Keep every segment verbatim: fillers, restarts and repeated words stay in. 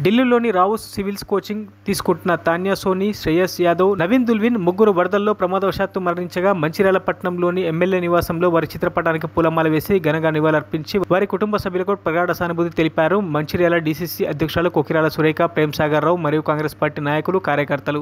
ఢిల్లీలోని Rao's civils coaching తీసుకుంటున్న తాన్యా సోని, శ్రేయస్ యాదవ్, నవీన్ దుల్విన్ ముగ్గురు వరదల్లో ప్రమాదవశాత్తు మరణించగా మంచిర్యాల పట్టణంలోని ఎమ్మెల్యే నివాసంలో వారి చిత్రపటానికి పూలమాల వేసి ఘనంగా నివాళులర్పించి వారి కుటుంబ సభ్యులకు ప్రగాఢ సానుభూతి తెలిపారు. మంచిర్యాల డీసీసీ అధ్యక్షులు కొకిరాల సురేఖ, ప్రేమ్ సాగర్ రావు మరియు కాంగ్రెస్ పార్టీ నాయకులు, కార్యకర్తలు.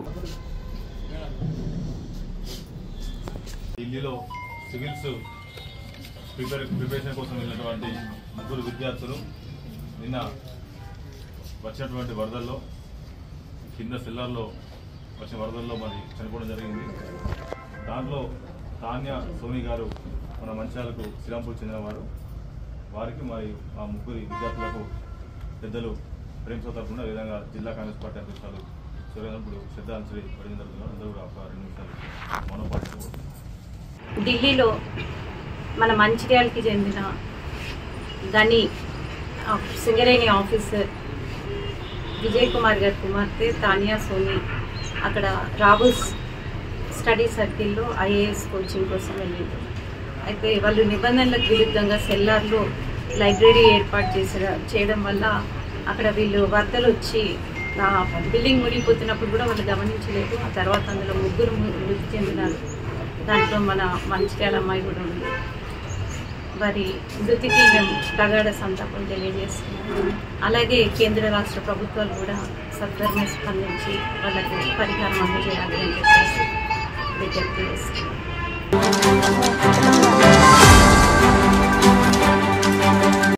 ఢిల్లీలో సివిల్స్ ప్రిపేర్ ప్రిపరేషన్ కోసం వెళ్ళినటువంటి ముగ్గురు విద్యార్థులు నిన్న వచ్చినటువంటి వరదల్లో కింద సెల్లార్లో వచ్చిన వరదల్లో మరి చనిపోవడం జరిగింది. దాంట్లో తాన్యా సోని గారు మన మంచాలకు శ్రీరాంపూర్ చెందినవారు. వారికి మరి ఆ ముగ్గురు విద్యార్థులకు పెద్దలు ప్రేమ్ సాగర్ తరఫున విధంగా జిల్లా కాంగ్రెస్ పార్టీ అధ్యక్షులు సూర్యనారాయణ శ్రద్ధాంజలి పడిన జరుగుతున్నారు. అందరూ కూడా ఒక రెండు నిమిషాలు మౌనపాటు. ఢిల్లీలో మన మంచిర్యాలకి చెందిన గని సింగరేణి ఆఫీసర్ విజయ్ కుమార్ గారి కుమార్తె తాన్యా సోని అక్కడ రాబుస్ స్టడీ సర్కిల్లో ఐఏఎస్ కోచింగ్ కోసం వెళ్ళింది. అయితే వాళ్ళు నిబంధనలకు విరుద్ధంగా సెల్లార్లో లైబ్రరీ ఏర్పాటు చేసిన చేయడం వల్ల అక్కడ వీళ్ళు వరదలు వచ్చి ఆ బిల్డింగ్ మునిగిపోతున్నప్పుడు కూడా వాళ్ళు గమనించలేదు. ఆ తర్వాత అందులో ముగ్గురు మృతి చెందినారు. దాంట్లో మన మంచిర్యాల అమ్మాయి కూడా ఉంది. వారి మృతికి మేము ప్రగాఢ సంతాపం తెలియజేస్తున్నాము. అలాగే కేంద్ర రాష్ట్ర ప్రభుత్వాలు కూడా సత్వరమే స్పందించి వాళ్ళకి పరిహారం అందజేయాలి అని చెప్పేసి విజ్ఞప్తి చేస్తున్నాం.